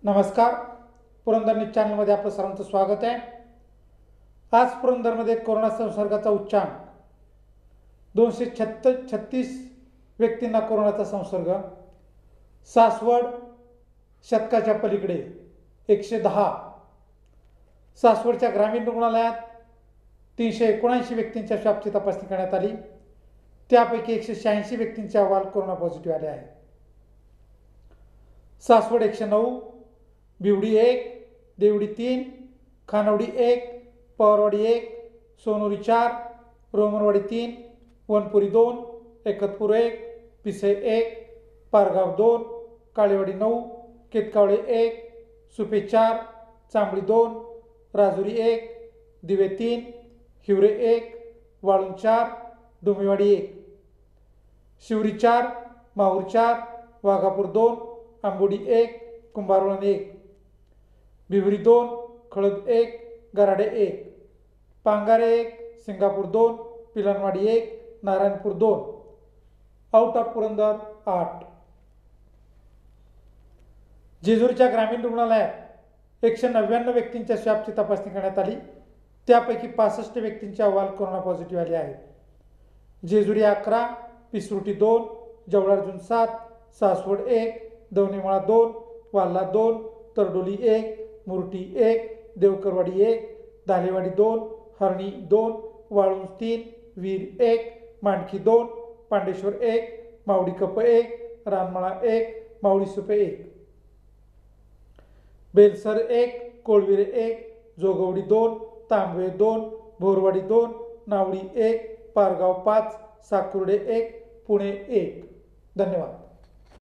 नमस्कार. पुरंदर न्यूज चॅनलमध्ये आपलं सर्वांचं स्वागत आहे. आज पुरंदरमध्ये कोरोना संसर्गाचा उच्चांक 236 व्यक्तींना कोरोनाचा संसर्ग. सासवड शतकाच्या पलीकडे 110. सासवडच्या ग्रामीण रुग्णालयात 379 व्यक्तींच्या स्वाबची तपासणी करण्यात आली. त्यापैकी 186 व्यक्तींचे अहवाल कोरोना पॉझिटिव्ह आले आहेत. सासवड 109, बिवडी 1, देवडी 3, खानवडी 1, पवारवाडी 1, सोनोरी 4, रोमनवाडी 3, वनपुरी 2, एकतपूर 1, पिसे 1, पारगाव 2, काळेवाडी 9, केतकावळे 1, सुपे 4, चांबळी 2, राजुरी 1, दिवे 3, हिवरे 1, वाळून 4, डोमेवाडी 1, शिवरी 4, माहूर 4, वाघापूर 2, आंबोडी 1, कुंभारवळण 1, बिवरी 2, खळद 1, गराडे 1, पांगारे 1, सिंगापूर 2, पिलनवाडी 1, नारायणपूर 2. Out of Purandar 8. जेजुरीच्या ग्रामीण रुग्णालयात 199 व्यक्तींच्या स्वॅबची तपासणी करण्यात आली. त्यापैकी 65 व्यक्तींचे अहवाल कोरोना पॉझिटिव्ह आले आहेत. जेजुरी 11, पिसरुटी 2, जवळार्जुन 7, सासवड 1, दवणीमळा 2, वाल्ला 2, तरडोली 1, मुरटी 1, देवकरवाडी 1, धालेवाडी 2, हरणी 2, वाळूंज 3, वीर 1, मांडकी 2, पांडेश्वर 1, मावडी कप 1, रानमळा 1, मावडी सुपे 1, बेलसर 1, कोळविरे 1, जोगवडी 2, तांबवे 2, भोरवाडी 2, नावडी 1, पारगाव 5, साकुर्डे 1, पुणे 1. धन्यवाद.